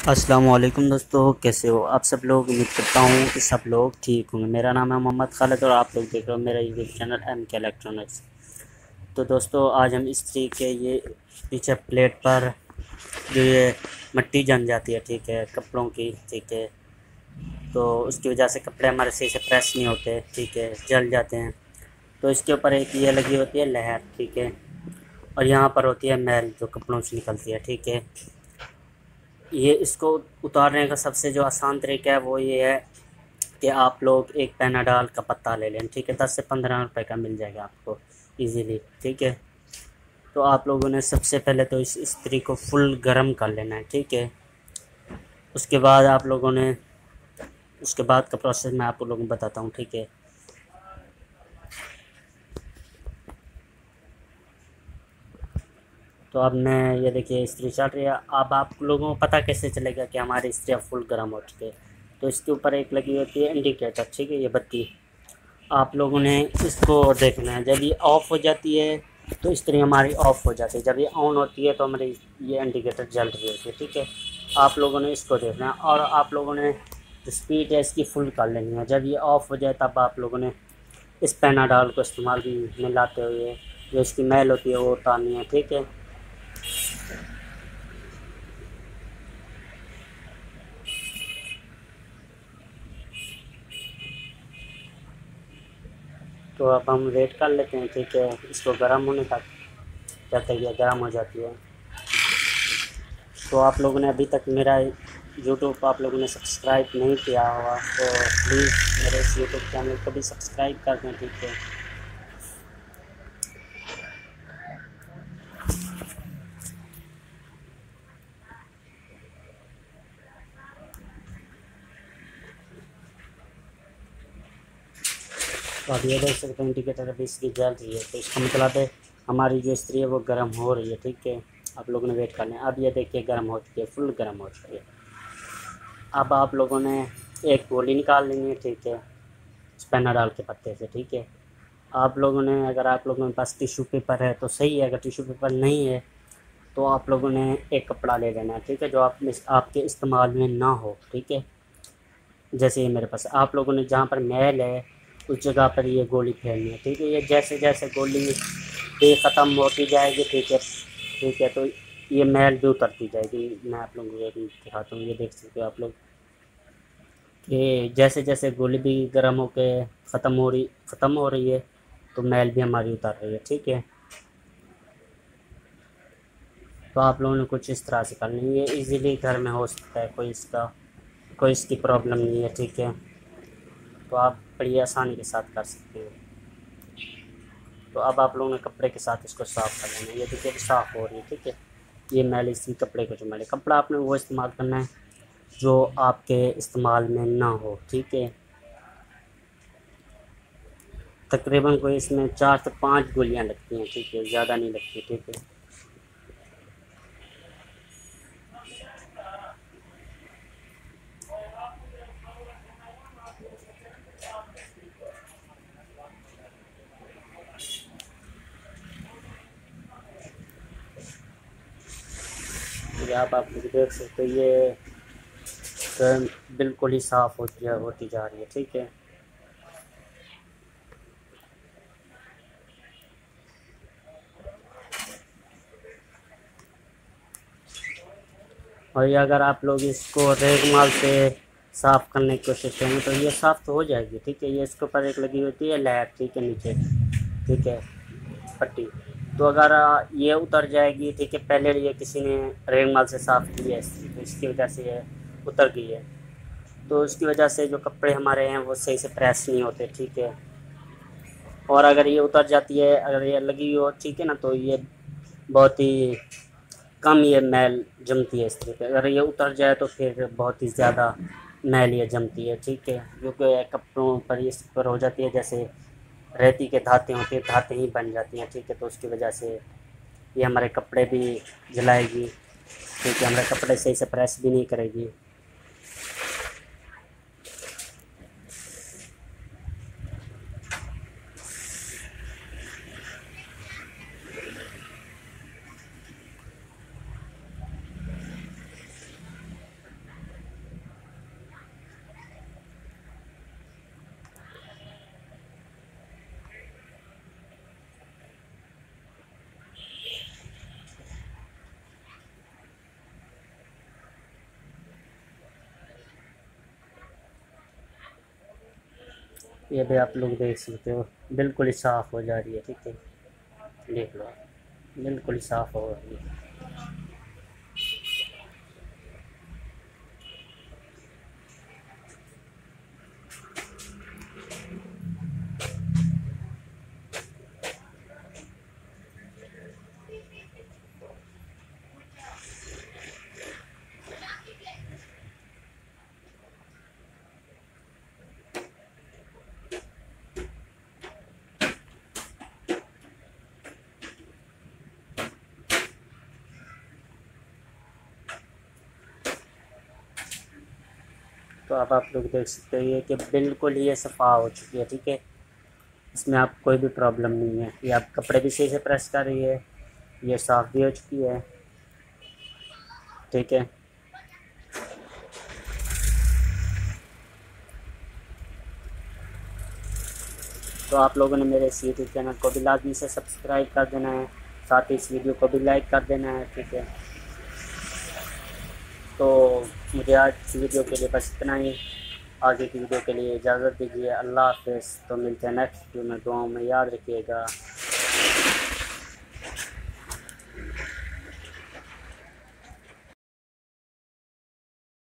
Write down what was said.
अस्सलामुअलैकुम दोस्तों, कैसे हो आप सब लोग। उम्मीद करता हूँ कि सब लोग ठीक होंगे। मेरा नाम है मोहम्मद खालिद और आप लोग देख रहे हो मेरा यूट्यूब चैनल MK इलेक्ट्रॉनिक्स। तो दोस्तों आज हम इस्त्री के ये पीछे प्लेट पर जो ये मिट्टी जम जाती है, ठीक है, कपड़ों की, ठीक है, तो उसकी वजह से कपड़े हमारे सही से प्रेस नहीं होते, ठीक है, जल जाते हैं। तो इसके ऊपर एक ये लगी होती है लहर, ठीक है, और यहाँ पर होती है मैल जो कपड़ों से निकलती है, ठीक है। ये इसको उतारने का सबसे जो आसान तरीका है वो ये है कि आप लोग एक पैनाडाल का पत्ता ले लें, ठीक है, 10 से 15 रुपए का मिल जाएगा आपको इजीली, ठीक है। तो आप लोगों ने सबसे पहले तो इस इस्त्री को फुल गर्म कर लेना है, ठीक है। उसके बाद आप लोगों ने उसके बाद का प्रोसेस मैं आप लोगों को बताता हूँ, ठीक है। तो अब मैं ये देखिए इस्त्री चल रही है। अब आप लोगों को पता कैसे चलेगा कि हमारी इस्त्री अब फुल गर्म हो चुकी है। तो इसके ऊपर एक लगी होती है इंडिकेटर, ठीक है, ये बत्ती। आप लोगों ने इसको देखना है, जब ये ऑफ़ हो जाती है तो इस्त्री हमारी ऑफ़ हो जाती है, जब ये ऑन होती है तो हमारी ये इंडिकेटर जल रही होती है, ठीक है। आप लोगों ने इसको देखना है और आप लोगों ने जो स्पीड है इसकी फुल कर लेनी है। जब ये ऑफ़ हो जाए तब आप लोगों ने इस पैनाडाल को इस्तेमाल में लाते हुए जो इसकी मैल होती है वो उतारनी है, ठीक है। तो अब हम वेट कर लेते हैं, ठीक है, इसको गर्म होने तक, जब तक ये गर्म हो जाती है। तो आप लोगों ने अभी तक मेरा यूट्यूब आप लोगों ने सब्सक्राइब नहीं किया हुआ तो प्लीज़ मेरे इस यूट्यूब चैनल को भी सब्सक्राइब कर दें, ठीक है। तो अब ये देख सकते हैं इंडिकेटर अभी इसकी जल रही है, तो इसका मतलब है हमारी जो इस्त्री है वो गर्म हो रही है, ठीक है। आप लोगों ने वेट करना है। अब ये देखिए गर्म हो चुकी है, फुल गर्म हो चुकी है। अब आप लोगों ने एक गोली निकाल लेनी है, ठीक है, स्पैनर डाल के पत्ते से, ठीक है। आप लोगों ने अगर आप लोगों के पास टिश्यू पेपर है तो सही है, अगर टिश्यू पेपर नहीं है तो आप लोगों ने एक कपड़ा ले लेना है, ठीक है, जो आपके इस्तेमाल में ना हो, ठीक है। जैसे ये मेरे पास आप लोगों ने जहाँ पर मैल है उस जगह पर ये गोली फेरनी है, ठीक है। ये जैसे जैसे गोली भी ख़त्म होती जाएगी, ठीक है, ठीक है, तो ये मैल भी उतरती जाएगी। मैं आप लोगों को एक दिखाता हूँ, ये देख सकते हो आप लोग कि जैसे जैसे गोली भी गर्म होके ख़त्म हो रही है तो मैल भी हमारी उतर रही है, ठीक है। तो आप लोगों ने कुछ इस तरह से करनी है, ये इजीली घर में हो सकता है, कोई इसकी प्रॉब्लम नहीं है, ठीक है। तो आप बड़ी आसानी के साथ कर सकते हो। तो अब आप लोगों ने कपड़े के साथ इसको साफ़ कर लेना है। ये देखिए साफ़ हो रही है, ठीक है। ये मैल इसी कपड़े को जो मैल कपड़ा आपने वो इस्तेमाल करना है जो आपके इस्तेमाल में ना हो, ठीक है। तकरीबन कोई इसमें 4 से 5 गोलियाँ लगती हैं, ठीक है, ज़्यादा नहीं लगती, ठीक है। ये आप लोग देख सकते हो ये बिल्कुल ही साफ़ होती जा रही है, ठीक है। और ये अगर आप लोग इसको रेगमाल से साफ़ करने की कोशिश करेंगे तो ये साफ़ तो हो जाएगी, ठीक है। ये इसके ऊपर एक लगी होती है लहर, ठीक है, नीचे, ठीक है, पट्टी। तो अगर ये उतर जाएगी, ठीक है, पहले ये किसी ने रेगमाल से साफ़ की है तो इसकी वजह से ये उतर गई है। तो उसकी वजह से जो कपड़े हमारे हैं वो सही से प्रेस नहीं होते, ठीक है। और अगर ये उतर जाती है, अगर ये लगी हुई हो, ठीक है ना, तो ये बहुत ही कम ये मैल जमती है इस तरीके। अगर ये उतर जाए तो फिर बहुत ही ज़्यादा मैल ये जमती है, ठीक है, क्योंकि कपड़ों पर इस पर हो जाती है जैसे रेती के धाते होते हैं, धातें ही बन जाती हैं, ठीक है। तो उसकी वजह से ये हमारे कपड़े भी जलाएगी, ठीक है, हमारे कपड़े सही से प्रेस भी नहीं करेगी। ये भी आप लोग देख सकते हो, बिल्कुल ही साफ़ हो जा रही है। ठीक है, देख लो, बिल्कुल ही साफ़ हो रही है। तो अब आप लोग देख सकते हो ये कि बिल्कुल ही ये सफ़ा हो चुकी है। ठीक है, इसमें आप कोई भी प्रॉब्लम नहीं है। ये आप कपड़े भी सही से प्रेस कर रही है, ये साफ़ भी हो चुकी है। ठीक है, तो आप लोगों ने मेरे इस यूट्यूब चैनल को भी लाजमी से सब्सक्राइब कर देना है, साथ ही इस वीडियो को भी लाइक कर देना है। ठीक है, तो मुझे आज इस वीडियो के लिए बस इतना ही। आगे की वीडियो के लिए इजाज़त दीजिए। अल्लाह हाफ़िज़। तो मिलते हैं नेक्स्ट वीडियो में। दुआओं में याद रखिएगा।